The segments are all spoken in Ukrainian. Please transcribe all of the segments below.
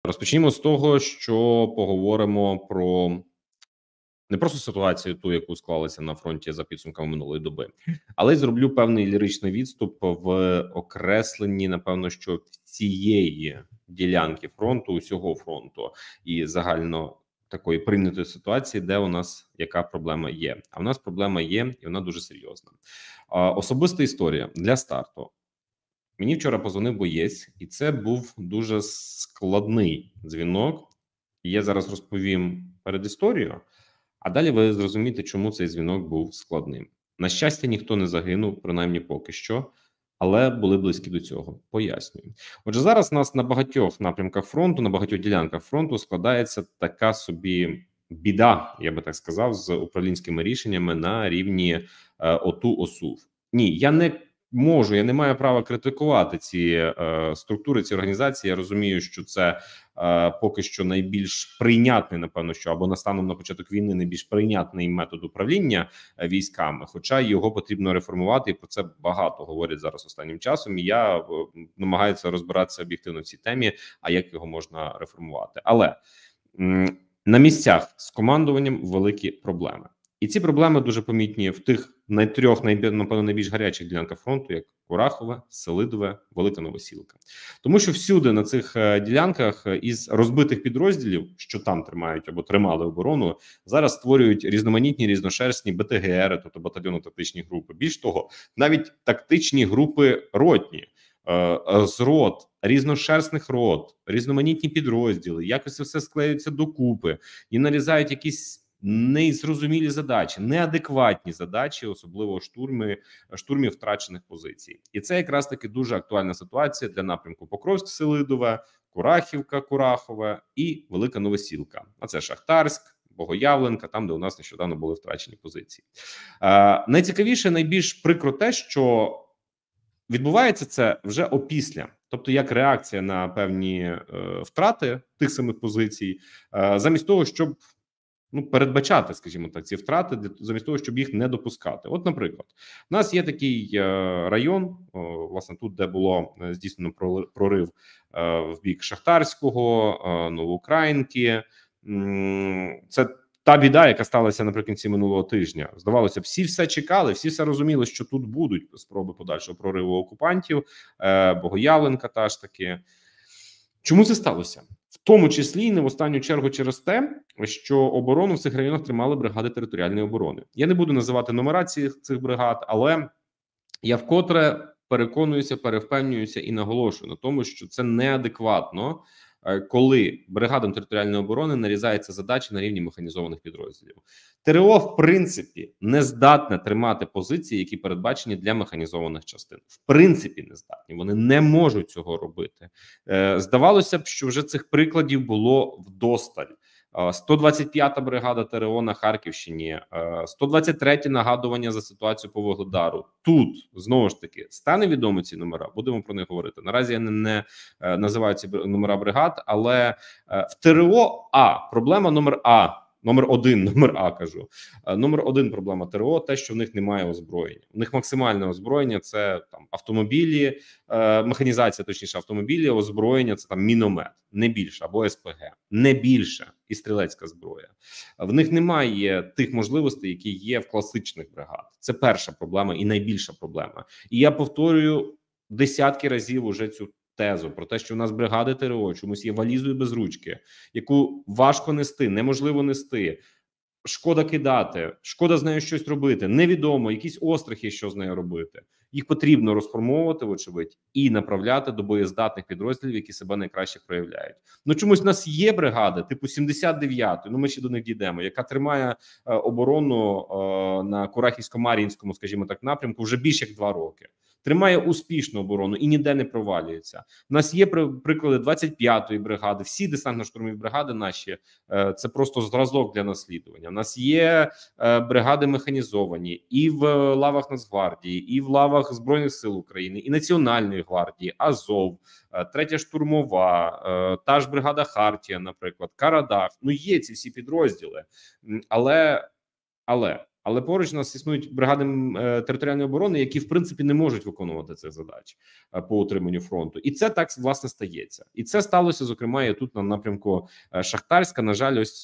Розпочнімо з того, що поговоримо про не просто ситуацію, ту, яку склалася на фронті за підсумками минулої доби, але й зроблю певний ліричний відступ в окресленні, напевно, що цієї ділянки фронту, усього фронту і загально такої прийнятої ситуації, де у нас яка проблема є. А в нас проблема є, і вона дуже серйозна. Особиста історія для старту. Мені вчора позвонив боєць, і це був дуже складний дзвінок. Я зараз розповім передісторію, а далі ви зрозумієте, чому цей дзвінок був складним. На щастя, ніхто не загинув, принаймні поки що, але були близькі до цього. Пояснюю. Отже, зараз у нас на багатьох напрямках фронту, на багатьох ділянках фронту складається така собі біда, я би так сказав, з управлінськими рішеннями на рівні ОТУ, ОСУВ. Ні, я не маю права критикувати ці структури, ці організації. Я розумію, що це поки що найбільш прийнятний, напевно, що або станом на початок війни найбільш прийнятний метод управління військами, хоча його потрібно реформувати, і про це багато говорять зараз останнім часом. І я намагаюся розбиратися об'єктивно в цій темі, а як його можна реформувати. Але на місцях з командуванням великі проблеми. І ці проблеми дуже помітні в тих напевно, найбільш гарячих ділянках фронту, як Курахове, Селидове, Велика Новосілка. Тому що всюди на цих ділянках із розбитих підрозділів, що там тримають або тримали оборону, зараз створюють різноманітні, різношерстні БТГР, тобто батальйонно-тактичні групи. Більш того, навіть тактичні групи ротні, з рот, різношерстних рот, різноманітні підрозділи, якось це все склеюється докупи і нарізають якісь незрозумілі задачі, неадекватні задачі, особливо штурмів втрачених позицій. І це якраз таки дуже актуальна ситуація для напрямку Покровськ-Селидове, Курахівка, Курахове і Велика Новосілка. А це Шахтарськ, Богоявленка, там, де у нас нещодавно були втрачені позиції. Найцікавіше, найбільш прикро те, що відбувається це вже опісля, тобто як реакція на певні втрати тих самих позицій, замість того, щоб передбачати, скажімо так, ці втрати, замість того, щоб їх не допускати. От, наприклад, у нас є такий район, власне, тут, де було здійснено прорив в бік Шахтарського, Новоукраїнки. Це та біда, яка сталася наприкінці минулого тижня. Здавалося, всі все чекали, всі все розуміли, що тут будуть спроби подальшого прориву окупантів, Богоявленка та ж таки. Чому це сталося? В тому числі і не в останню чергу через те, що оборону в цих районах тримали бригади територіальної оборони. Я не буду називати нумерації цих бригад, але я вкотре переконуюся, перевпевнююся і наголошую на тому, що це неадекватно, коли бригадам територіальної оборони нарізаються задачі на рівні механізованих підрозділів. ТРО, в принципі, не здатне тримати позиції, які передбачені для механізованих частин. В принципі, не здатні. Вони не можуть цього робити. Здавалося б, що вже цих прикладів було вдосталь. 125-та бригада ТРО на Харківщині, 123-те нагадування за ситуацію по Вугледару. Тут, знову ж таки, стане відомо ці номера, будемо про них говорити. Наразі я не називаю ці номера бригад, але в ТРО проблема номер один проблема ТРО, те, що в них немає озброєння. У них максимальне озброєння – це там автомобілі, механізація, точніше, автомобілі, озброєння – це там міномет, не більше, або СПГ, не більше, і стрілецька зброя. В них немає тих можливостей, які є в класичних бригад. Це перша проблема і найбільша проблема. І я повторюю десятки разів уже цю тезу про те, що у нас бригади ТРО чомусь є валізою без ручки, яку важко нести, неможливо нести, шкода кидати, шкода з нею щось робити, невідомо, якісь острахи, що з нею робити. Їх потрібно розформовувати, вочевидь, і направляти до боєздатних підрозділів, які себе найкраще проявляють. Чомусь у нас є бригади, типу 79-ї, ми ще до них дійдемо, яка тримає оборону на Курахівсько-Мар'їнському, скажімо так, напрямку вже більше як 2 роки. Тримає успішну оборону і ніде не провалюється. У нас є приклади 25-ї бригади, всі десантно-штурмові бригади наші, це просто зразок для наслідування. У нас є бригади механізовані і в лавах Нацгвардії, і в лавах Збройних сил України, і Національної гвардії, Азов, 3-я штурмова, та ж бригада Хартія, наприклад, Карадах. Є ці всі підрозділи, але Але поруч у нас існують бригади територіальної оборони, які в принципі не можуть виконувати цих задач по утриманню фронту, і це так власне стається. І це сталося зокрема і тут на напрямку Шахтарська. На жаль, ось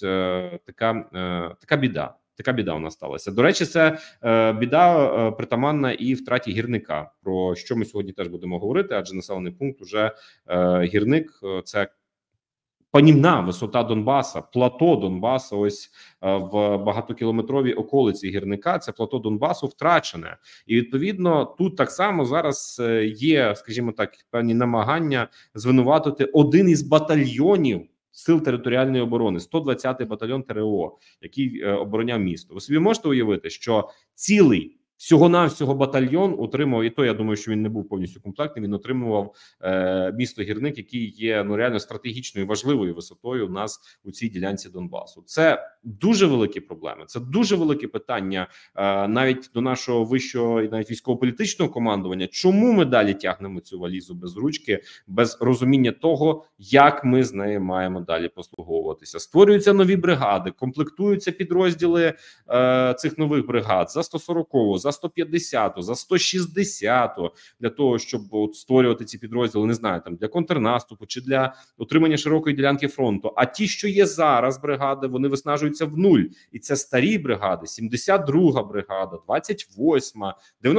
така біда. Така біда у нас сталася. До речі, це біда притаманна і втраті гірника, про що ми сьогодні теж будемо говорити, адже населений пункт уже гірник це панівна висота Донбаса, плато Донбаса. Ось в багатокілометровій околиці гірника це плато Донбасу втрачене, і відповідно тут так само зараз є, скажімо так, певні намагання звинуватити один із батальйонів Сил територіальної оборони, 120-й батальйон ТРО, який обороняв місто. Ви собі можете уявити, що цілий всього-навсього батальйон утримував, і то я думаю, що він не був повністю комплектний, він отримував місто Гірник, який є реально стратегічною важливою висотою у нас у цій ділянці Донбасу. Це дуже великі проблеми, це дуже велике питання навіть до нашого вищого і навіть військово-політичного командування. Чому ми далі тягнемо цю валізу без ручки, без розуміння того, як ми з нею маємо далі послуговуватися? Створюються нові бригади, комплектуються підрозділи цих нових бригад за 140-го, за 150-ту, за 160-ту, для того, щоб створювати ці підрозділи, не знаю, там для контрнаступу чи для утримання широкої ділянки фронту. А ті, що є зараз бригади, вони виснажуються в нуль. І це старі бригади, 72-га бригада, 28-ма,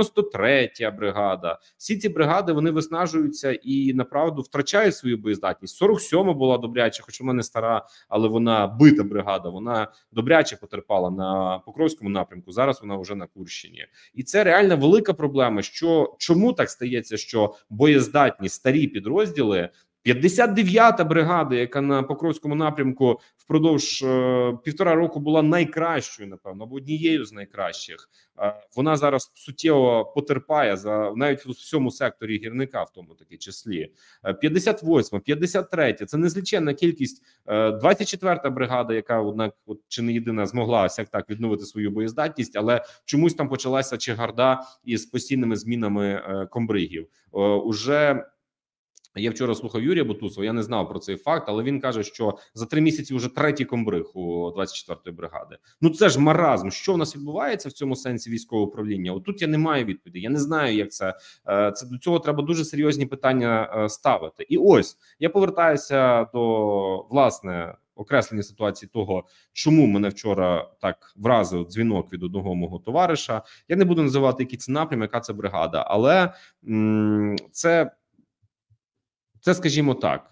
93-я бригада. Всі ці бригади, вони виснажуються і, направду, втрачають свою боєздатність. 47-ма була добряче, хоч вона не стара, але вона бита бригада, вона добряче потерпала на Покровському напрямку, зараз вона вже на Курщині. І це реально велика проблема, що чому так стається, що боєздатні старі підрозділи, 59-та бригада, яка на Покровському напрямку впродовж півтора року була найкращою, напевно, або однією з найкращих, вона зараз суттєво потерпає за навіть у всьому секторі гірника, в тому таки числі. 58-ма, 53-я, це незліченна кількість. 24-та бригада, яка, однак, чи не єдина, змогла так відновити свою боєздатність, але чомусь там почалася чегарда із постійними змінами комбригів. Уже я вчора слухав Юрія Бутусова, я не знав про цей факт, але він каже, що за 3 місяці вже третій комбриг у 24-ї бригади. Ну це ж маразм. Що в нас відбувається в цьому сенсі військового управління? Отут я не маю відповіді. Я не знаю, як це до цього треба дуже серйозні питання ставити. І ось я повертаюся до, власне, окреслення ситуації того, чому мене вчора так вразив дзвінок від одного мого товариша. Я не буду називати, який це напрям, яка це бригада, але це, скажімо так,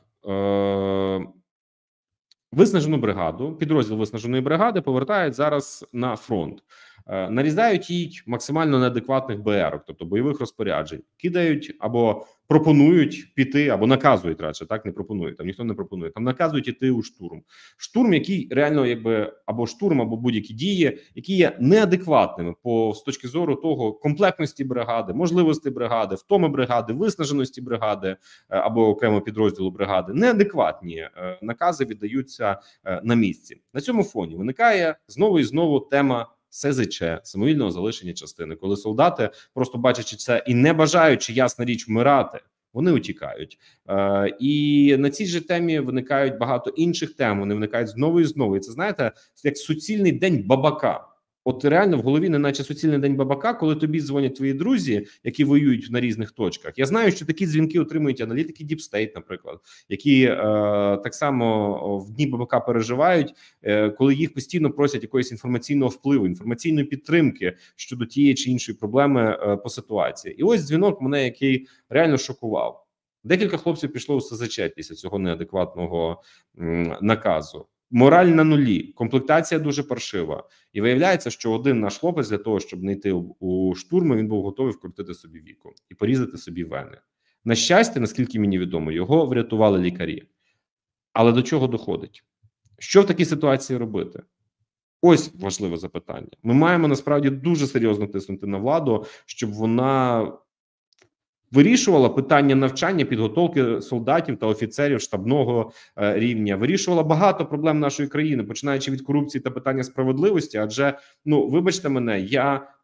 виснажену бригаду, підрозділ виснаженої бригади повертають зараз на фронт. Нарізають їй максимально неадекватних БР, тобто бойових розпоряджень, кидають або пропонують піти, або наказують радше, так, не пропонують, там ніхто не пропонує, там наказують іти у штурм. Штурм, який реально або штурм, або будь-які дії, які є неадекватними з точки зору того комплектності бригади, можливості бригади, втоми бригади, виснаженості бригади або окремо підрозділу бригади. Неадекватні накази віддаються на місці. На цьому фоні виникає знову і знову тема СЗЧ, самовільного залишення частини, коли солдати, просто бачачи це і не бажаючи, ясна річ, вмирати, вони утікають. І на цій же темі виникають багато інших тем, вони виникають знову і знову. І це, знаєте, як суцільний день бабака. От реально в голові неначе суцільний день бабака, коли тобі дзвонять твої друзі, які воюють на різних точках. Я знаю, що такі дзвінки отримують аналітики Deep State, наприклад, які так само в дні бабака переживають, коли їх постійно просять якогось інформаційного впливу, інформаційної підтримки щодо тієї чи іншої проблеми по ситуації. І ось дзвінок мене, який реально шокував. Декілька хлопців пішло у СЗЧ після цього неадекватного наказу. Мораль на нулі, комплектація дуже паршива. І виявляється, що один наш хлопець для того, щоб не йти у штурми, він був готовий вкрутити собі віку і порізати собі вени. На щастя, наскільки мені відомо, його врятували лікарі. Але до чого доходить? Що в такій ситуації робити? Ось важливе запитання. Ми маємо насправді дуже серйозно тиснути на владу, щоб вона вирішувала питання навчання, підготовки солдатів та офіцерів штабного рівня, вирішувала багато проблем нашої країни, починаючи від корупції та питання справедливості. Адже, вибачте мене, я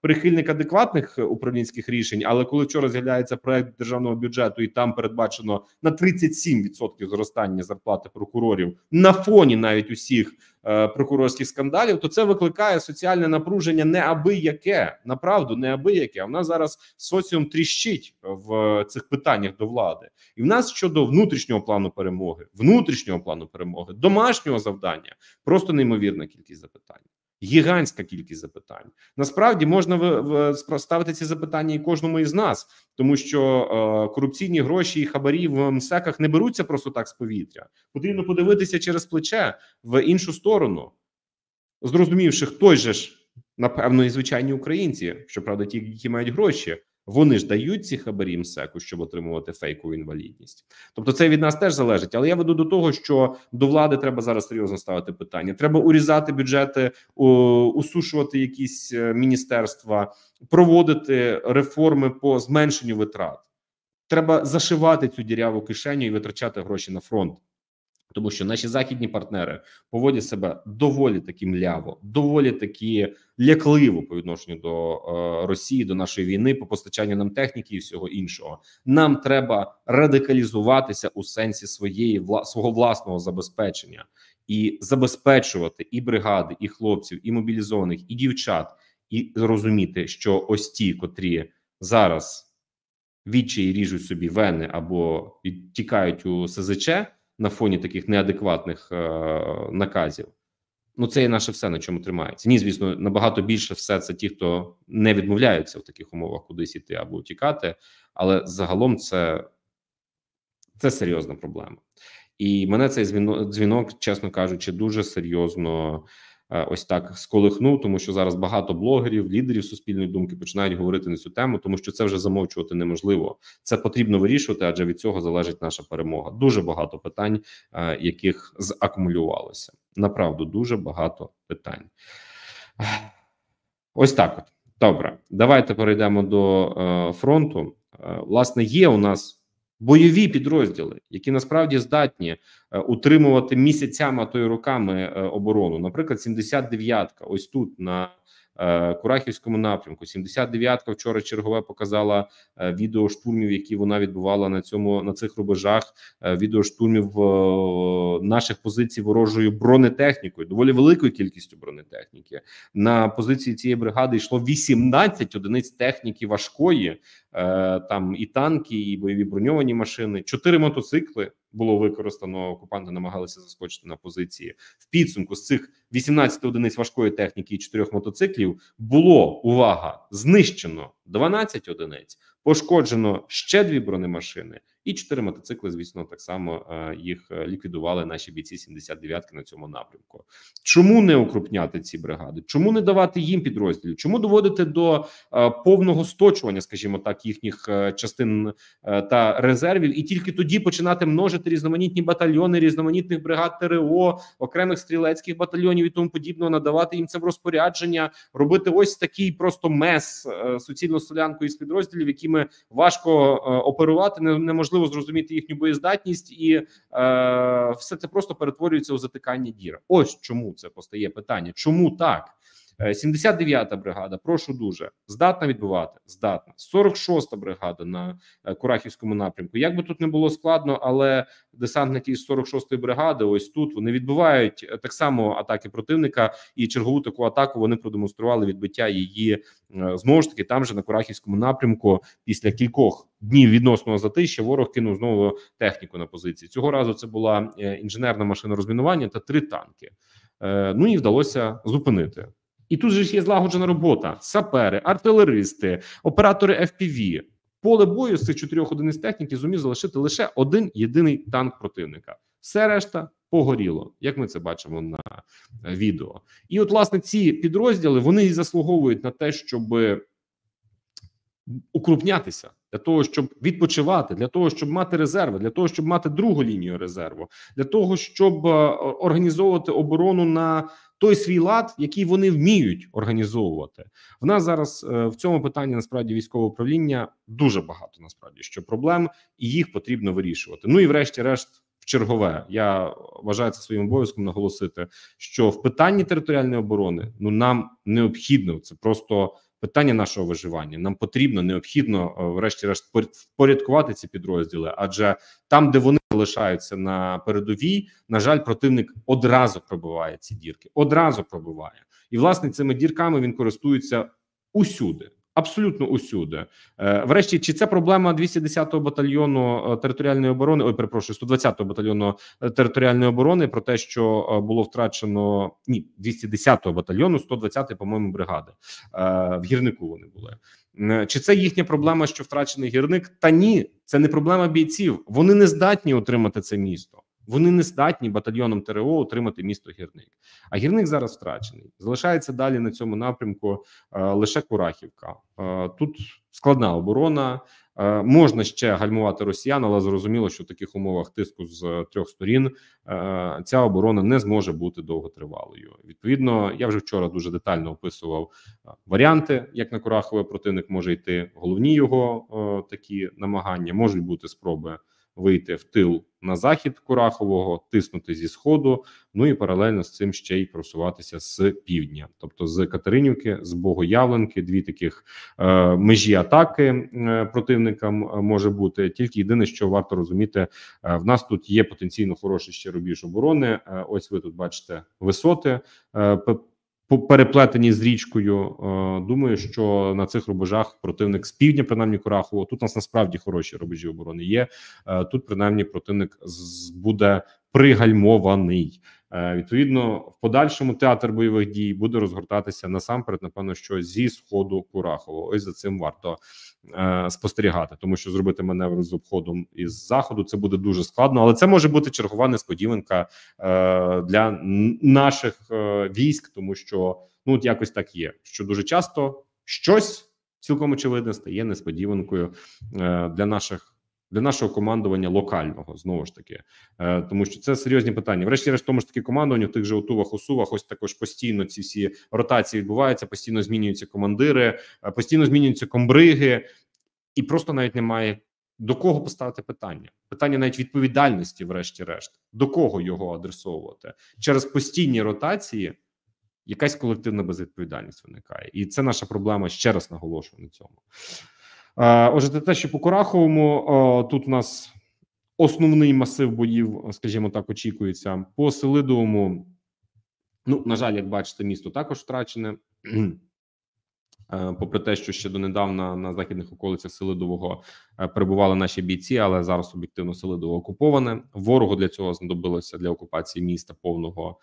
прихильник адекватних управлінських рішень, але коли вчора з'являється проект державного бюджету і там передбачено на 37% зростання зарплати прокурорів на фоні навіть усіх прокурорських скандалів, то це викликає соціальне напруження неабияке, направду неабияке. У нас зараз соціум тріщить в цих питаннях до влади. І в нас щодо внутрішнього плану перемоги, домашнього завдання просто неймовірна кількість запитань. Гігантська кількість запитань. Насправді можна ставити ці запитання і кожному із нас, тому що корупційні гроші і хабарі в МСЕКах не беруться просто так з повітря. Потрібно подивитися через плече в іншу сторону, зрозумівши, хто ж, напевно, і звичайні українці, щоправда, ті, які мають гроші, вони ж дають ці хабарі МСЕКу, щоб отримувати фейкову інвалідність. Тобто це від нас теж залежить. Але я веду до того, що до влади треба зараз серйозно ставити питання. Треба урізати бюджети, усушувати якісь міністерства, проводити реформи по зменшенню витрат. Треба зашивати цю діряву кишеню і витрачати гроші на фронт. Тому що наші західні партнери поводять себе доволі таки мляво, доволі таки лякливо по відношенню до Росії, до нашої війни, по постачанню нам техніки і всього іншого. Нам треба радикалізуватися у сенсі свого власного забезпечення і забезпечувати і бригади, і хлопців, і мобілізованих, і дівчат, і розуміти, що ось ті, котрі зараз відчаї ріжуть собі вени або тікають у СЗЧ, на фоні таких неадекватних наказів, ну це і наше все, на чому тримається. Ні, звісно, набагато більше все це ті, хто не відмовляються в таких умовах кудись іти або утікати, але загалом це серйозна проблема. І мене цей дзвінок, чесно кажучи, дуже серйозно ось так сколихнув, тому що зараз багато блогерів, лідерів суспільної думки починають говорити на цю тему, тому що це вже замовчувати неможливо. Це потрібно вирішувати, адже від цього залежить наша перемога. Дуже багато питань, яких закумулювалося. Направду, дуже багато питань. Ось так от. Добре, давайте перейдемо до фронту. Власне, є у нас бойові підрозділи, які насправді здатні утримувати місяцями, а то й роками оборону. Наприклад, 79-ка, ось тут на Курахівському напрямку. 79-ка вчора чергове показала відео штурмів, які вона відбувала на цих рубежах, відео штурмів наших позицій ворожою бронетехнікою, доволі великою кількістю бронетехніки. На позиції цієї бригади йшло 18 одиниць техніки важкої, там і танки, і бойові броньовані машини, 4 мотоцикли було використано, окупанти намагалися заскочити на позиції. В підсумку з цих 18 одиниць важкої техніки і 4 мотоциклів було, увага, знищено 12 одиниць, пошкоджено ще 2 бронемашини і 4 мотоцикли, звісно, так само їх ліквідували наші бійці 79-ки на цьому напрямку. Чому не укрупняти ці бригади? Чому не давати їм підрозділів? Чому доводити до повного сточування, скажімо так, їхніх частин та резервів, і тільки тоді починати множити різноманітні батальйони, різноманітних бригад ТРО, окремих стрілецьких батальйонів і тому подібного, надавати їм це в розпорядження, робити ось такий просто мес суцільну солянку із підрозділів, якими важко оперувати, неможливо зрозуміти їхню боєздатність, і все це просто перетворюється у затикання дір. Ось чому це постає питання. Чому так? 79-та бригада, прошу дуже, здатна відбивати? Здатна. 46-та бригада на Курахівському напрямку. Як би тут не було складно, але десантники з 46-ї бригади, ось тут, вони відбивають так само атаки противника, і чергову таку атаку вони продемонстрували, відбиття її знову ж таки там же на Курахівському напрямку. Після кількох днів відносного затища ворог кинув знову техніку на позиції. Цього разу це була інженерна машина розмінування та 3 танки. Ну і вдалося зупинити. І тут же ж є злагоджена робота. Сапери, артилеристи, оператори FPV. Поле бою з цих 4 одиниць техніки зумів залишити лише один єдиний танк противника. Все решта погоріло, як ми це бачимо на відео. І от, власне, ці підрозділи, вони і заслуговують на те, щоб укрупнятися, для того, щоб відпочивати, для того, щоб мати резерви, для того, щоб мати другу лінію резерву, для того, щоб організовувати оборону на той свій лад, який вони вміють організовувати. В нас зараз в цьому питанні насправді військове управління дуже багато насправді що проблем, і їх потрібно вирішувати. Ну і врешті-решт в чергове. Я вважаю це своїм обов'язком наголосити, що в питанні територіальної оборони нам необхідно, це просто питання нашого виживання. Нам потрібно, необхідно, врешті-решт, впорядкувати ці підрозділи, адже там, де вони залишаються на передовій, на жаль, противник одразу пробиває ці дірки, одразу пробиває. І, власне, цими дірками він користується усюди. Абсолютно усюди. Врешті, чи це проблема 210-го батальйону територіальної оборони, 120-го батальйону територіальної оборони про те, що було втрачено, 210-го батальйону, 120-ї, по-моєму, бригади. В Гірнику вони були. Чи це їхня проблема, що втрачений Гірник? Та ні, це не проблема бійців. Вони не здатні отримати це місто. Вони не здатні батальйоном ТрО отримати місто Гірник. А Гірник зараз втрачений. Залишається далі на цьому напрямку лише Курахівка. Тут складна оборона. Можна ще гальмувати росіян, але зрозуміло, що в таких умовах тиску з трьох сторін ця оборона не зможе бути довготривалою. Відповідно, я вже вчора дуже детально описував варіанти, як на Курахове противник може йти. Головні його такі намагання можуть бути спроби вийти в тил на захід Курахового, тиснути зі сходу, ну і паралельно з цим ще й просуватися з півдня, тобто з Катеринівки, з Богоявленки, дві таких межі атаки противникам може бути. Тільки єдине, що варто розуміти, в нас тут є потенційно хороший ще рубіж оборони. Ось ви тут бачите висоти, переплетені з річкою. Думаю, що на цих рубежах противник з півдня, принаймні Курахово, тут у нас насправді хороші рубежі оборони є. Тут принаймні противник буде пригальмований. Відповідно, в подальшому театр бойових дій буде розгортатися насамперед, напевно, що зі сходу Курахово. Ось за цим варто спостерігати, тому що зробити маневр з обходом із заходу це буде дуже складно, але це може бути чергова несподіванка для наших військ, тому що ну от якось так є, що дуже часто щось цілком очевидне стає несподіванкою для нашого командування локального, знову ж таки, тому що це серйозні питання. Врешті-решт, тому ж таки командування в тих же Отувах, Усувах, ось також постійно ці всі ротації відбуваються, постійно змінюються командири, постійно змінюються комбриги, і просто навіть немає до кого поставити питання. Питання навіть відповідальності, врешті-решт, до кого його адресовувати. Через постійні ротації якась колективна безвідповідальність виникає. І це наша проблема, ще раз наголошую на цьому. Отже, те, що по Кураховому, тут у нас основний масив боїв, скажімо так, очікується. По Селидовому, ну, на жаль, як бачите, місто також втрачене. Попри те, що ще донедавна на західних околицях Селидового перебували наші бійці, але зараз об'єктивно Селидово окуповане. Ворогу для цього знадобилося, для окупації міста повного,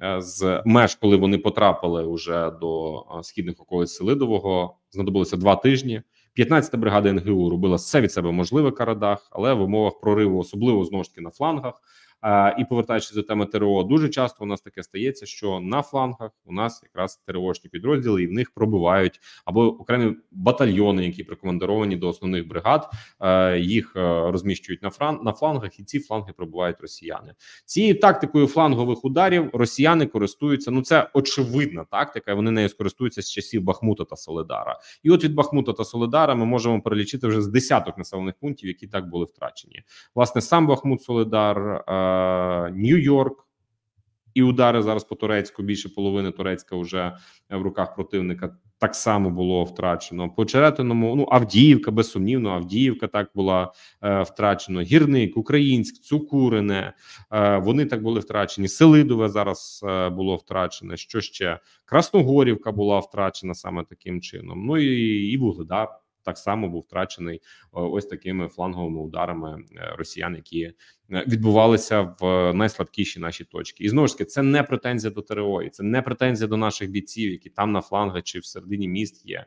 з меж, коли вони потрапили уже до східних околиць Селидового, знадобилося 2 тижні. 15-та бригада НГУ робила все від себе можливе в Карадах, але в умовах прориву, особливо знову ж таки на флангах, і повертаючись до теми ТрО, дуже часто у нас таке стається, що на флангах у нас якраз ТрОшні підрозділи, і в них пробивають або окремі батальйони, які прикомандировані до основних бригад, їх розміщують на флангах, і ці фланги пробивають росіяни. Цією тактикою флангових ударів росіяни користуються, ну це очевидна тактика, вони нею скористуються з часів Бахмута та Соледара. І от від Бахмута та Соледара ми можемо перелічити вже з десяток населених пунктів, які так були втрачені. Власне, сам Бахмут, Соледар, Нью-Йорк і удари зараз по Торецьку, більше половини Торецька вже в руках противника, так само було втрачено. По Черетиному, ну, Авдіївка, безсумнівно, Авдіївка так була втрачено. Гірник, Українськ, Цукурине, вони так були втрачені. Селидове зараз було втрачене. Що ще? Красногорівка була втрачена саме таким чином. Ну і Вугледар так само був втрачений ось такими фланговими ударами росіян, які відбувалися в найслабкіші наші точки. І знову ж таки, це не претензія до ТрО, і це не претензія до наших бійців, які там на флангах чи в середині міст є.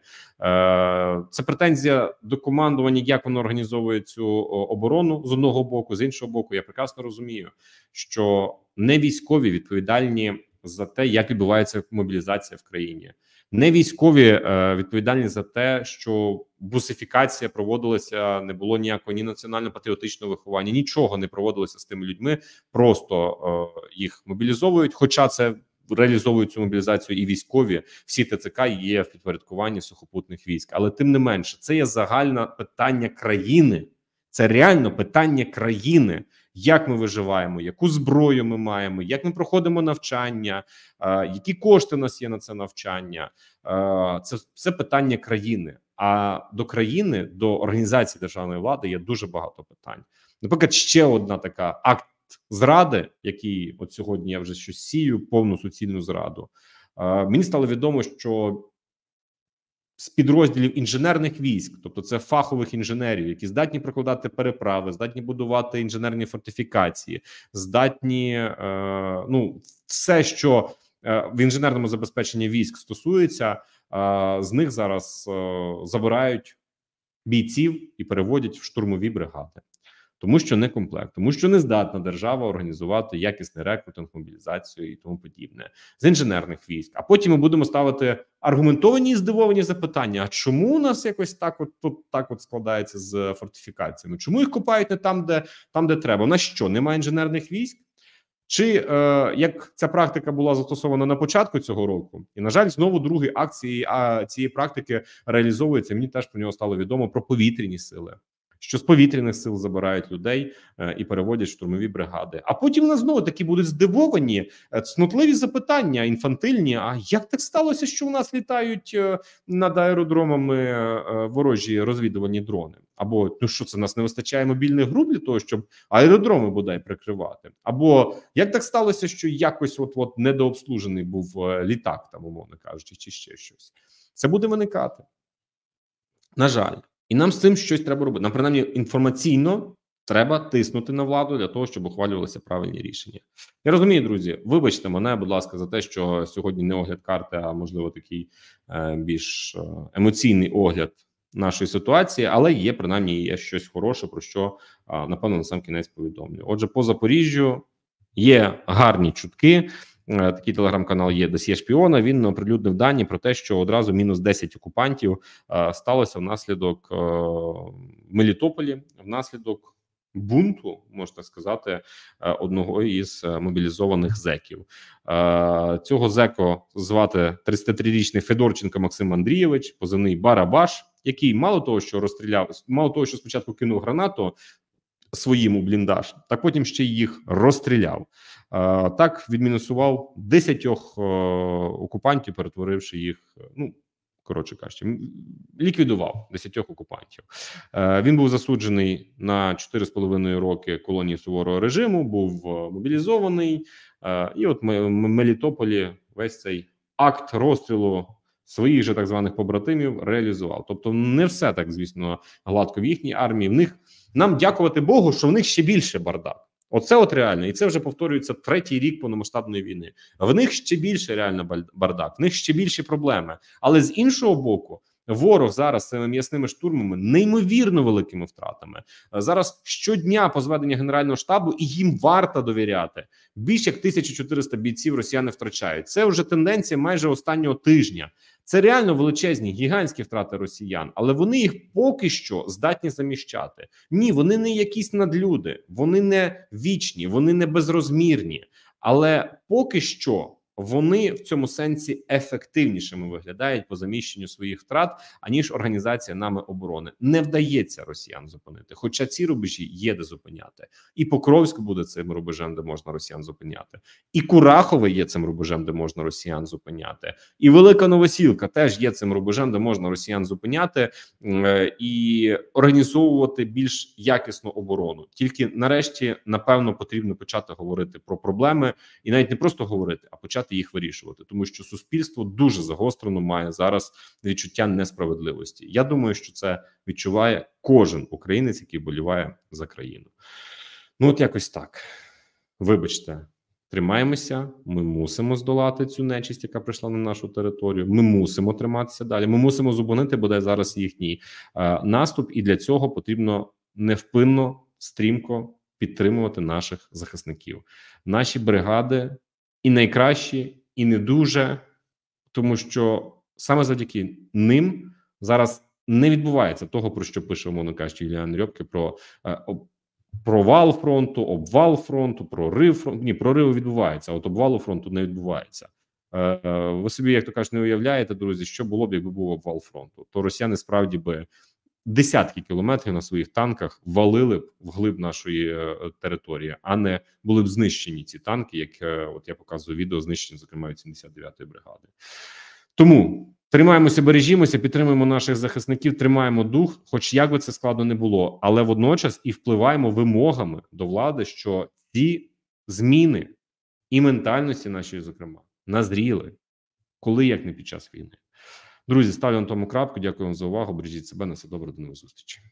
Це претензія до командування, як воно організовує цю оборону з одного боку, з іншого боку. Я прекрасно розумію, що не військові відповідальні за те, як відбувається мобілізація в країні. Не військові відповідальні за те, що бусифікація проводилася, не було ніякого ні національно-патріотичного виховання, нічого не проводилося з тими людьми, просто їх мобілізовують, хоча це реалізовують цю мобілізацію і військові, всі ТЦК є в підпорядкуванні сухопутних військ. Але тим не менше, це є загальне питання країни, це реально питання країни, як ми виживаємо, яку зброю ми маємо, як ми проходимо навчання, які кошти у нас є на це навчання. Це все питання країни. А до країни, до організації державної влади є дуже багато питань. Наприклад, ще одна така акт зради, який от сьогодні я вже щось сію, повну суцільну зраду. Мені стало відомо, що з підрозділів інженерних військ, тобто це фахових інженерів, які здатні прокладати переправи, здатні будувати інженерні фортифікації, здатні все, що в інженерному забезпеченні військ стосується, з них зараз забирають бійців і переводять в штурмові бригади. Тому що не комплект, тому що не здатна держава організувати якісний рекрутинг, мобілізацію і тому подібне з інженерних військ. А потім ми будемо ставити аргументовані і здивовані запитання: а чому у нас якось так от складається з фортифікаціями? Чому їх копають не там, де треба? У нас що, немає інженерних військ? Чи як ця практика була застосована на початку цього року, і на жаль, знову другий акт цієї практики реалізовується. Мені теж про нього стало відомо, про повітряні сили. Що з повітряних сил забирають людей і переводять в штурмові бригади. А потім у нас знову такі будуть здивовані, цнотливі запитання, інфантильні. А як так сталося, що у нас літають над аеродромами ворожі розвідувальні дрони? Або, що це, нас не вистачає мобільних груп для того, щоб аеродроми бодай прикривати? Або, як так сталося, що якось от недообслужений був літак, там, умовно кажучи, чи ще щось? Це буде виникати. На жаль. І нам з цим щось треба робити. Нам, принаймні, інформаційно треба тиснути на владу для того, щоб ухвалювалися правильні рішення. Я розумію, друзі, вибачте мене, будь ласка, за те, що сьогодні не огляд карти, а, можливо, такий більш емоційний огляд нашої ситуації, але є, принаймні, є щось хороше, про що, напевно, на сам кінець повідомлю. Отже, по Запоріжжю є гарні чутки. Такий телеграм-канал є «Досьє шпіона». Він оприлюднив дані про те, що одразу мінус 10 окупантів сталося внаслідок в Мелітополі, внаслідок бунту, можна сказати, одного із мобілізованих зеків. Цього зеко звати 33-річний Федорченко Максим Андрійович, позивний Барабаш, який мало того, що спочатку кинув гранату своїм у бліндаж, так потім ще й їх розстріляв. Так відмінусував 10 окупантів, перетворивши їх, коротше кажучи, ліквідував 10 окупантів. Він був засуджений на 4,5 роки колонії суворого режиму, був мобілізований, і от в Мелітополі весь цей акт розстрілу своїх же так званих побратимів реалізував. Тобто не все так, звісно, гладко в їхній армії. В них, нам дякувати Богу, що в них ще більше бардак. Оце от реально, і це вже повторюється третій рік повномасштабної війни. В них ще більше реально бардак, в них ще більші проблеми. Але з іншого боку, ворог зараз цими м'ясними штурмами, неймовірно великими втратами. Зараз щодня по зведенню Генерального штабу, і їм варто довіряти. Більше як 1400 бійців росіяни втрачають. Це вже тенденція майже останнього тижня. Це реально величезні, гігантські втрати росіян, але вони їх поки що здатні заміщати. Ні, вони не якісь надлюди, вони не вічні, вони не безрозмірні, але поки що вони в цьому сенсі ефективнішими виглядають по заміщенню своїх втрат, аніж організація нами оборони. Не вдається росіян зупинити, хоча ці рубежі є де зупиняти. І Покровськ буде цим рубежем, де можна росіян зупиняти. І Курахове є цим рубежем, де можна росіян зупиняти. І Велика Новосілка теж є цим рубежем, де можна росіян зупиняти і організовувати більш якісну оборону. Тільки нарешті, напевно, потрібно почати говорити про проблеми, і навіть не просто говорити, а почати їх вирішувати, тому що суспільство дуже загострено має зараз відчуття несправедливості. Я думаю, що це відчуває кожен українець, який вболіває за країну. От якось так. Вибачте, тримаємося, ми мусимо здолати цю нечисть, яка прийшла на нашу територію, ми мусимо триматися далі, ми мусимо зупинити, бодай зараз їхній наступ, і для цього потрібно невпинно, стрімко підтримувати наших захисників. Наші бригади і найкращі, і не дуже, тому що саме завдяки ним зараз не відбувається того, про що пише, умовно кажучи, Юліан Рьопке, про провал фронту, обвал фронту, прорив фронту. Ні, прориви відбуваються, а от обвалу фронту не відбувається. Ви собі, як то кажуть, не уявляєте, друзі, що було б, якби був обвал фронту. То росіяни справді би десятки кілометрів на своїх танках валили б вглиб нашої території, а не були б знищені ці танки, як от я показую відео знищення, зокрема, 79-ї бригади. Тому тримаємося, бережімося, підтримуємо наших захисників, тримаємо дух, хоч як би це складно не було, але водночас і впливаємо вимогами до влади, що ці зміни і ментальності нашої, зокрема, назріли, коли як не під час війни. Друзі, ставлю на тому крапку. Дякую вам за увагу. Бережіть себе. На все добре. До нових зустрічей.